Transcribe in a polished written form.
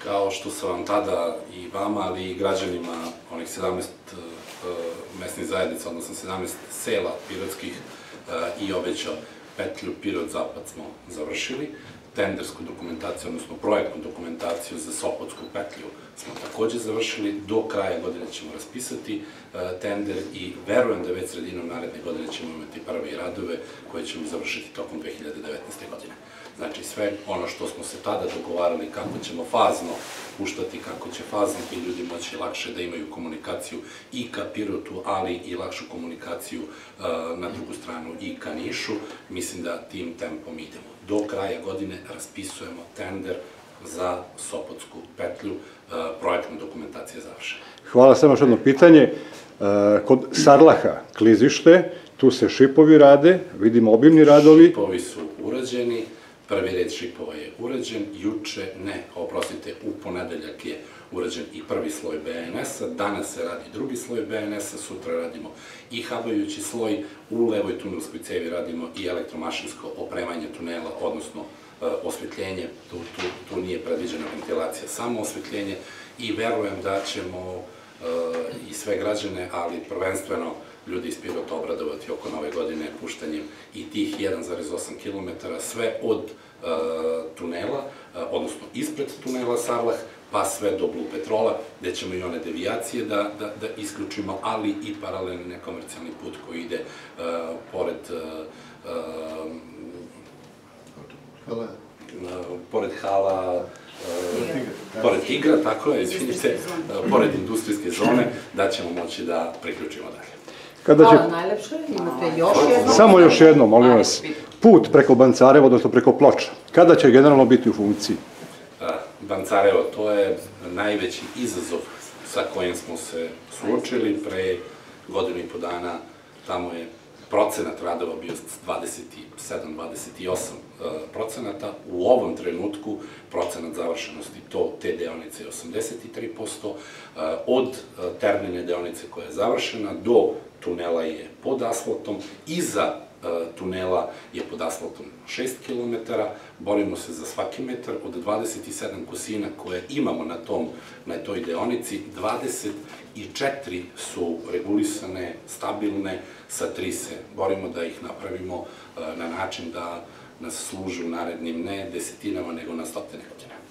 Kao što sam vam tada i vama, ali i građanima onih 17 mesnih zajednica, odnosno 17 sela pirotskih i obećao, petlju Pirot-Zapad smo završili, tendersku dokumentaciju, odnosno projektnu dokumentaciju za Sopotsku petlju smo takođe završili, do kraja godine ćemo raspisati tender i verujem da već sredinom naredne godine ćemo imati prve radove koje ćemo završiti tokom 2019. godine. Znači sve ono što smo se tada dogovarali, kako ćemo fazno puštati, kako će fazno ti ljudi moći lakše da imaju komunikaciju i ka Pirotu, ali i lakšu komunikaciju na drugu stranu i ka Nišu, mislim da tim tempom idemo. Do kraja godine raspisujemo tender za Sopotsku petlju, projektna dokumentacija je završena. Hvala, samo još jedno pitanje. Kod Sarlaha, klizište, tu se šipovi rade, vidimo obimni radovi. Šipovi su urađeni, prvi red šipova je urađen, u ponedeljak je urađen i prvi sloj BNS-a, danas se radi drugi sloj BNS-a, sutra radimo i habajući sloj, u levoj tunelskoj cevi radimo i elektromašinsko opremanje tunela, odnosno osvetljenje, tu nije predviđena ventilacija, samo osvetljenje i verujem da ćemo i sve građane, ali prvenstveno ljudi iz Pirota obradovati oko nove godine puštanjem i tih 1,8 km, sve od tunela, odnosno ispred tunela Sarlah, pa sve do Blue Petrola, gde ćemo i one devijacije da isključimo, ali i paralelni nekomercijalni put koji ide pored hala, pored Tigra, tako je, izvinite, pored industrijske zone, da ćemo moći da priključimo dalje. Hvala najlepše, imate još jedno? Samo još jedno, molim vas. Put preko Bancareva, odnosno preko Ploča, kada će generalno biti u funkciji? Bancarevo, to je najveći izazov sa kojim smo se suočili pre godinu i po dana. Tamo je procenat radova bio 27-28%. U ovom trenutku procenat završenosti te deonice je 83%. Od termine deonice koja je završena do tunela je pod asfaltom, iza tunela je pod asfaltom 6 km, borimo se za svaki metar, od 27 kosina koje imamo na toj deonici, 24 su regulisane, stabilne, sa 3 se borimo da ih napravimo na način da nas služe u narednim ne desetinama, nego na stotine godina.